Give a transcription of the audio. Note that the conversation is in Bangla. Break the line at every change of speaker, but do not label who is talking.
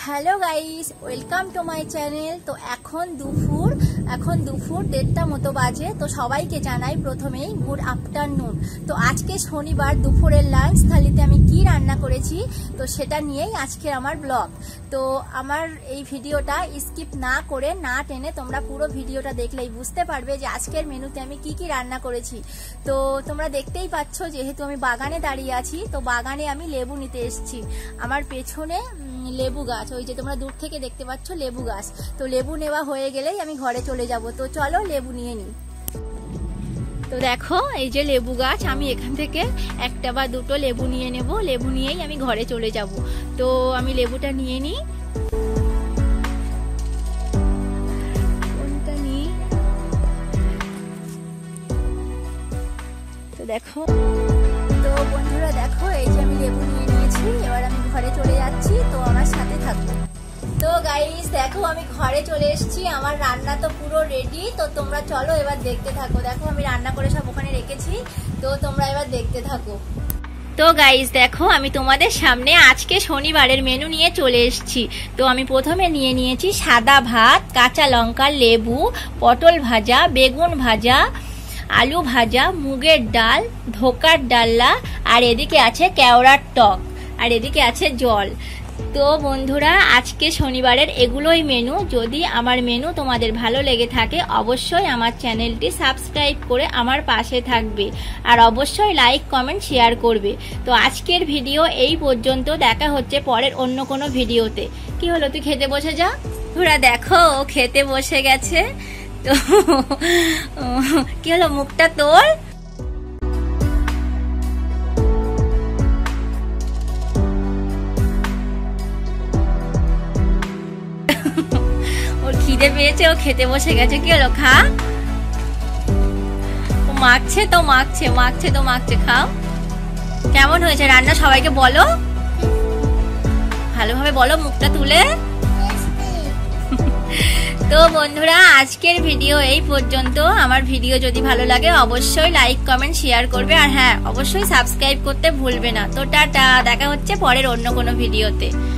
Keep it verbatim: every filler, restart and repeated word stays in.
Hello guys, welcome to my channel. তো এখন দুপুর এখন দুপুর দেড়টা মতো বাজে। তো সবাইকে জানাই প্রথমেই গুড আফটারনুন। তো আজকে শনিবার দুপুরের লাঞ্চ থালিতে আমি কি রান্না করেছি তো সেটা নিয়েই আজকের আমার ব্লগ। তো আমার এই ভিডিওটা স্কিপ না করে না টেনে তোমরা পুরো ভিডিওটা দেখলেই বুঝতে পারবে যে আজকের মেনুতে আমি কি কি রান্না করেছি। তো তোমরা দেখতেই পাচ্ছ, যেহেতু আমি বাগানে দাঁড়িয়ে আছি, তো বাগানে আমি লেবু নিতে এসেছি। আমার পেছনে লেবু গাছ, ওই যে তোমরা দূর থেকে দেখতে পাচ্ছ লেবু গাছ। তো লেবু নেওয়া হয়ে গেলেই আমি ঘরে চলে যাব। তো চলো লেবু নিয়ে নিই। তো দেখো এই যে লেবু গাছ, আমি এখান থেকে একটা বা দুটো লেবু নিয়ে নেব। লেবু নিয়েই আমি ঘরে চলে যাব। তো আমি লেবুটা নিয়ে নিই। কোনটা নিই? তো দেখো, তো বন্ধুরা দেখো এই যে আমি লেবু নিয়ে নিয়েছি। এবার আমি ঘরে চলে যাচ্ছি, তো আমার সাথে থাকো। তো গাইস দেখো আমি ঘরে চলে এসেছি। আমার রান্না তো পুরো রেডি। তো তোমরা চলো এবার দেখতে থাকো। দেখো আমি রান্না করে সব ওখানে রেখেছি। তো তোমরা এবার দেখতে থাকো। তো গাইস দেখো আমি তোমাদের সামনে আজকে শনিবারের মেনু নিয়ে চলে এসেছি। তো আমি প্রথমে নিয়ে নিয়েছি সাদা ভাত, কাঁচা লঙ্কা, লেবু, পটল ভাজা, বেগুন ভাজা, আলু ভাজা, মুগের ডাল, ধোকার ডাল্লা, আর এদিকে আছে কেওড়ার টক, আর এদিকে আছে জল। তো বন্ধুরা আজকে শনিবারের এগুলোই মেনু। যদি আমার মেনু তোমাদের ভালো লেগে থাকে অবশ্যই আমার চ্যানেলটি সাবস্ক্রাইব করে আমার পাশে থাকবে, আর অবশ্যই লাইক কমেন্ট শেয়ার করবে। তো আজকের ভিডিও এই পর্যন্ত। দেখা হচ্ছে পরের অন্য কোনো ভিডিওতে। কি হলো, তুই খেতে বসে যা। তোরা দেখো ও খেতে বসে গেছে। তো কি হলো, মুখটা তোর। ওর খিদে পেয়েছে, ও খেতে বসে গেছে। কি হলো, খা। ও মাখছে তো মাখছে মাখছে তো মাখছে খাও। কেমন হয়েছে রান্না সবাইকে বলো, ভালোভাবে বলো, মুখটা তুলে। তো বন্ধুরা আজকের ভিডিও এই পর্যন্ত। আমার ভিডিও যদি ভালো লাগে অবশ্যই লাইক কমেন্ট শেয়ার করবে, আর হ্যাঁ অবশ্যই সাবস্ক্রাইব করতে ভুলবে না। তো টাটা, দেখা হচ্ছে পরের অন্য কোনো ভিডিওতে।